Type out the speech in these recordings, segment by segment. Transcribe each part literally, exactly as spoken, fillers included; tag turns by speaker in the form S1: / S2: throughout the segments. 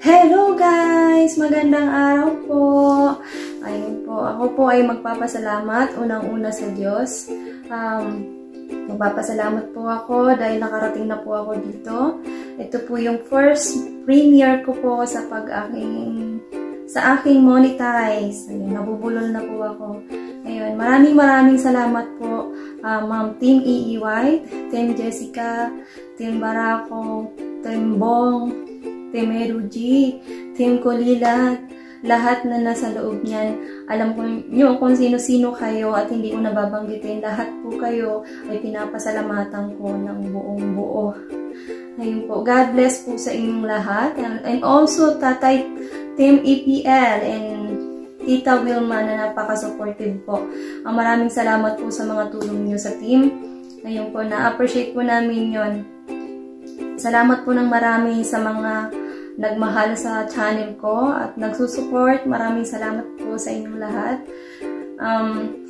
S1: Hello guys! Magandang araw po! Ayun po, ako po ay magpapasalamat unang-una sa Diyos. Um, magpapasalamat po ako dahil nakarating na po ako dito. Ito po yung first premiere ko po sa pag-aking sa aking monetize. Ayun, nabubulol na po ako. Ayun, maraming maraming salamat po uh, Ma'am Team E E White, Team Jessica, Team Barako, Team Bong, Team Eruji, Team Kulilat, lahat na nasa loob niyan. Alam ko nyo kung sino-sino kayo at hindi ko nababanggitin. Lahat po kayo ay pinapasalamatan ko ng buong buo. Ayun po. God bless po sa inyong lahat. And, and also, Tatay Team E P L and Tita Wilma na napaka-supportive po. Ang maraming salamat po sa mga tulong nyo sa team. Ayun po, na-appreciate po namin yon. Salamat po ng marami sa mga nagmahal sa channel ko at nagsusupport. Maraming salamat po sa inyong lahat. Um,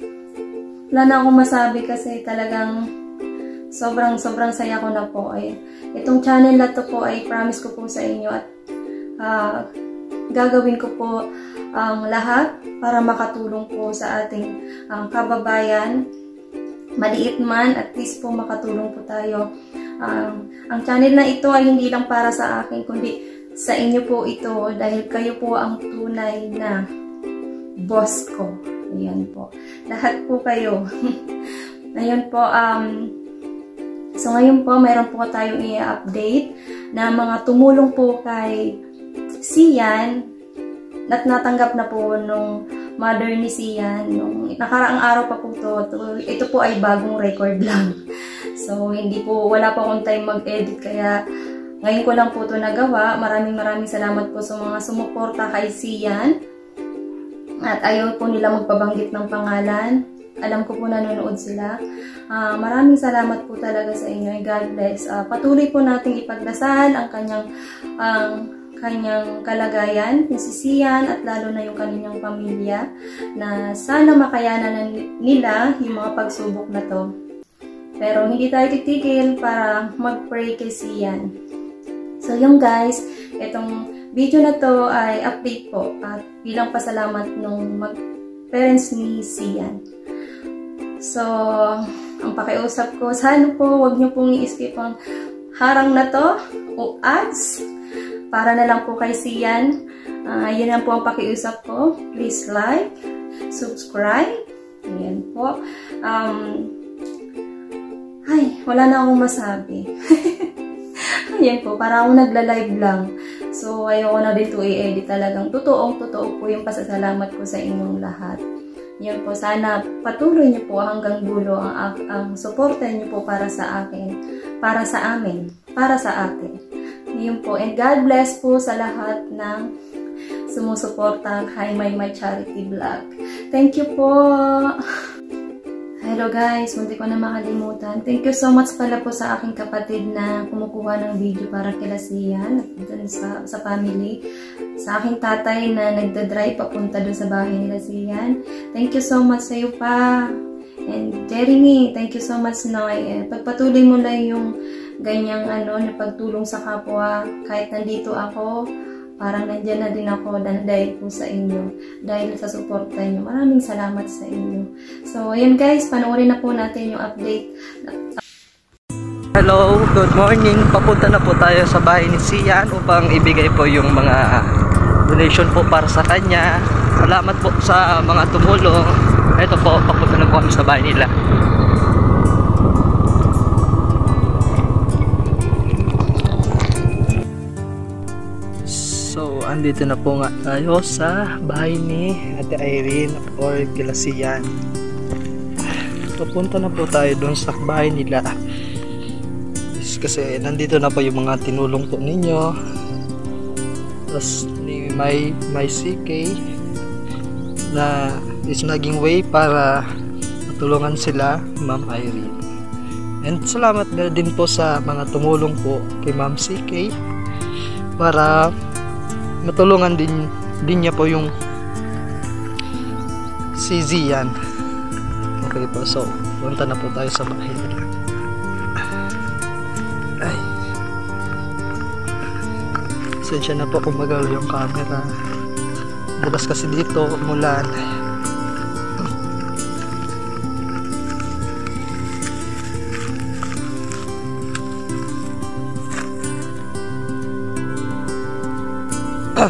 S1: wala na akong masabi kasi talagang sobrang sobrang saya ko na po. Ay, itong channel na to po ay promise ko po sa inyo at uh, gagawin ko po ang um, lahat para makatulong po sa ating um, kababayan. Maliit man, at least po makatulong po tayo. Um, ang channel na ito ay hindi lang para sa akin, kundi sa inyo po ito dahil kayo po ang tunay na boss ko. Ayan po. Lahat po kayo. Ayun po. Um, so ngayon po, mayroon po tayong i-update na mga tumulong po kay Sian at natanggap na po nung mother ni Sian. Nung nakaraang araw pa po to, to ito po ay bagong record lang. So, hindi po, wala pa akong time mag-edit, kaya ngayon ko lang po ito nagawa. Maraming maraming salamat po sa mga sumuporta kay Sian. At ayaw po nila magpabanggit ng pangalan. Alam ko po nanonood sila. Uh, maraming salamat po talaga sa inyo. God bless. Uh, patuloy po nating ipagdasal ang kanyang ang uh, kanyang kalagayan, ni si Sian, at lalo na yung kanyang pamilya, na sana makayanan nila yung mga pagsubok na to. Pero hindi tayo titigil para mag-pray kay Sian. So yung guys, itong video na to ay update po at bilang pasalamat nung mag-parents ni Sian. So, ang pakiusap ko, sana po wag nyo pong i-skip ang harang na to o ads para na lang po kay Sian. Uh, yun lang po ang pakiusap ko. Please like, subscribe. Ayan po. Um, Ay, wala na akong masabi. Ayan po, parang ako nagla-live lang. So, ayoko na din ito i-edit talagang. Totoong-totoo po yung pasasalamat ko sa inyong lahat. Yan po, sana patuloy niyo po hanggang dulo ang, ang suporta niyo po para sa akin, para sa amin, para sa atin. Yan po, and God bless po sa lahat ng sumusuporta kay My My Charity Vlog. Thank you po! Hello guys, munti ko na makalimutan. Thank you so much pala po sa aking kapatid na kumukuha ng video para kila Sian at dun sa, sa family. Sa aking tatay na nagdadrive papunta dun sa bahay nila Sian. Thank you so much sa iyo pa. And Jeremy, thank you so much Noy. Eh, pagpatuloy mo lang yung ganyang ano, na pagtulong sa kapwa. Kahit nandito ako, parang nandyan na din ako dahil po sa inyo. Dahil sa suporta nyo. Maraming salamat sa inyo. So, ayan guys, panoorin na po natin yung update.
S2: Hello, good morning. Papunta na po tayo sa bahay ni Sian upang ibigay po yung mga donation po para sa kanya. Salamat po sa mga tumulong. Ito po, papunta na po kami sa bahay nila. So, andito na po nga tayo sa bahay ni Ate Irene or kila Sian. Papunta na po tayo doon sa bahay nila. Kasi nandito na po yung mga tinulong po ninyo. Tapos ni may, may C K na is naging way para matulungan sila, Ma'am Irene. And salamat na din po sa mga tumulong po kay Ma'am C K para matulungan din din niya po yung si Zian. Okay po, so punta na po tayo sa bahay nila. Ay. Sensya na po kung magalaw yung camera. Bukas kasi dito, umulan. Ah!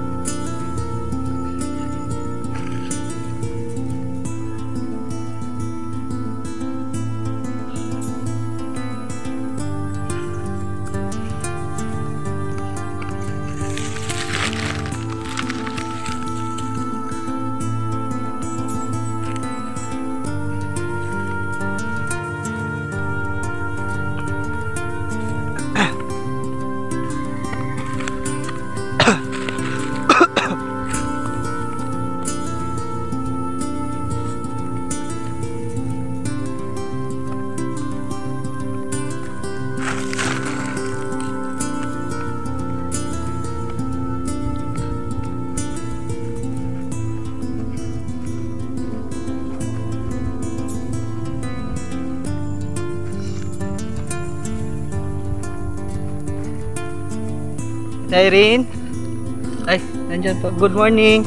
S2: Irene? Ay, nandyan po. Good morning.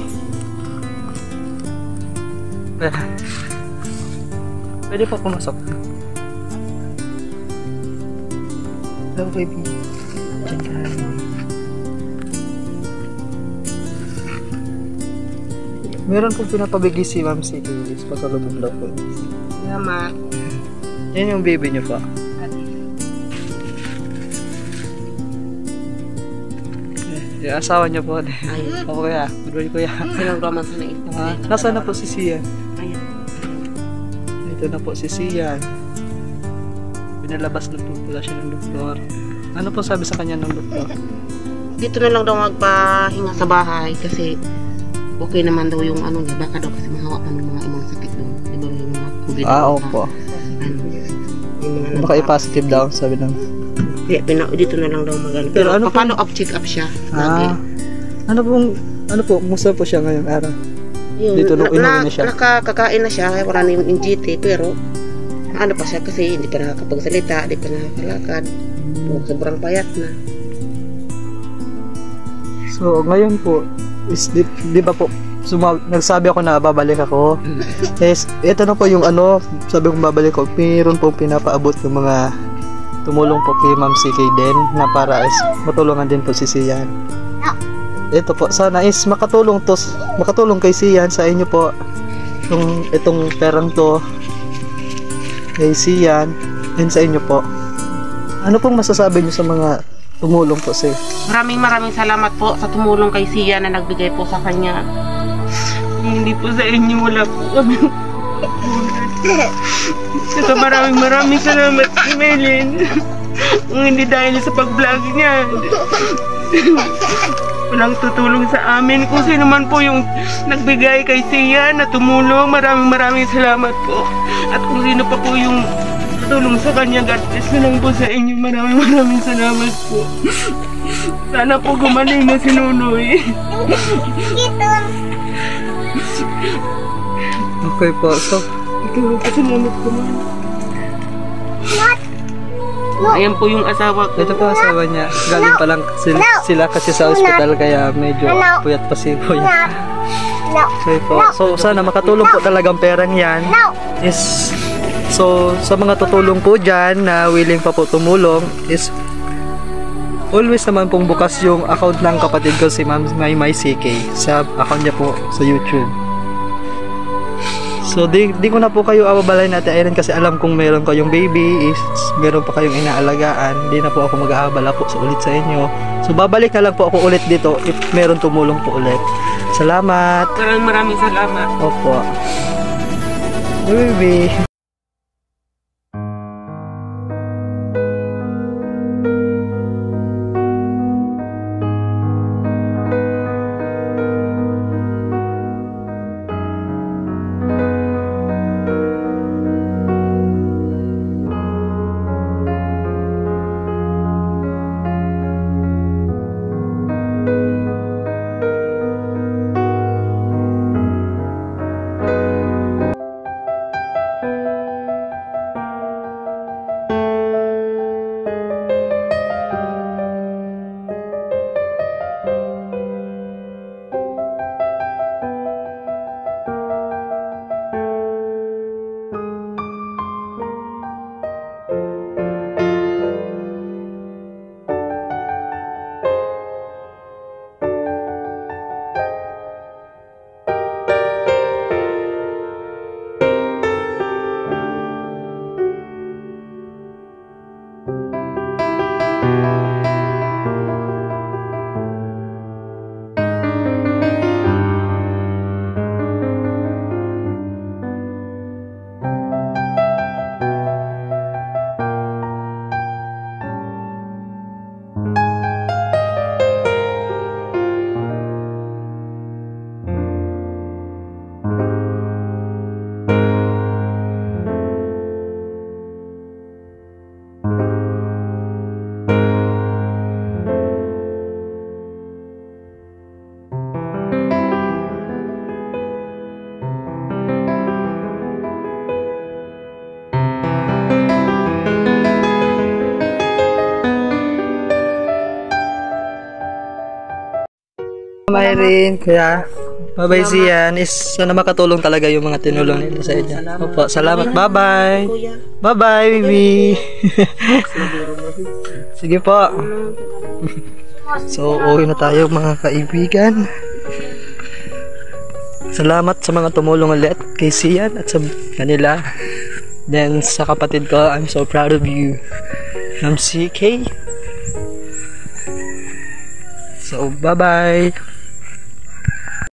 S2: Pwede po pumasok. Hello, baby. Diyan ka. Meron pong pinapabigay si Ma'am C K. Pasalubong daw po.
S3: Salamat.
S2: Yan yung baby niyo po. Yung asawa niya po.
S3: Ayun.
S2: Ako kuya. Good morning kuya.
S3: Sinagdaman sa naisip.
S2: Ah, nasaan na po si Sian?
S3: Ayun.
S2: Ito na po si Sian. Pinalabas na po pala siya ng doktor. Ano po sabi sa kanya ng doktor?
S3: Dito na lang daw magpahinga sa bahay kasi okay naman daw yung ano niya. Baka daw kasi mahawa pa ng mga imang sakit doon. Di ba yung mga COVID?
S2: Ah, opo.
S3: Ano, yung mga
S2: Baka i-positive daw, sabi ng...
S3: Kaya pina, dito na lang daw magano.
S2: Pero
S3: Pero
S2: ano
S3: ano follow up check up siya. Lagi.
S2: Ah, ano pong... Ano po, musta po siya ngayong araw?
S3: Yun,
S2: dito nung
S3: na,
S2: inuwi
S3: na,
S2: na siya?
S3: Nakakakain na siya. Wala na yung G T. Pero ano pa siya kasi hindi pa nakakapagsalita. Hindi pa nakakalakad.
S2: Hmm.
S3: Sobrang payat na.
S2: So, ngayon po, is, di, di ba po, suma, nagsabi ako na babalik ako. Yes, ito na po yung ano, sabi kong babalik ako, mayroon pong pinapaabot yung mga tumulong po kay Ma'am C K din na para is matulungan din po si Sian. Ito po, sana is makatulong to, makatulong kay Sian sa inyo po. Yung itong perang to kay Sian and sa inyo po. Ano pong masasabi niyo sa mga tumulong po si?
S3: Maraming maraming salamat po sa tumulong kay Sia na nagbigay po sa kanya. Kung hindi po sa inyo, wala po kami. Saka maraming maraming salamat kay Melin. Kung hindi dahil sa pag-vlog niya, walang tutulong sa amin. Kung sino man po yung nagbigay kay Sia na tumulong, maraming maraming salamat po. At kung sino pa po yung tulong sa kanya, God bless na lang po sa inyo. Maraming maraming salamat po. Sana po gumaling na si Nunoy.
S2: Okay po, so
S3: Ikaw po, salamat po. Ayan po yung asawa ko.
S2: ito po asawa niya. Galing pa lang sila, sila kasi sa ospital kaya medyo puyat pa si kuya. So, po. So sana makatulong po talagang perang yan. Is, so sa mga tutulong po dyan na willing pa po tumulong is always naman pong bukas yung account ng kapatid ko si Ma'am May May C K sa account niya po sa YouTube. So di, di ko na po kayo ababalay natin Irene kasi alam kong meron kayong baby is meron pa kayong inaalagaan. Di na po ako mag-aabala po sa ulit sa inyo. So babalik na lang po ako ulit dito if meron tumulong po ulit. Salamat.
S3: Maraming maraming salamat.
S2: Opo. Baby. Mayrin, kuya. Bye-bye Sian. Is sana makatulong talaga yung mga tinulong nila sa inyo. Opo, salamat. Bye-bye. Bye-bye, baby. Sige po. So, uwi na tayo mga kaibigan. Salamat sa mga tumulong ulit kay Sian at sa kanila. Then sa kapatid ko, I'm so proud of you. I'm C K. So, bye-bye.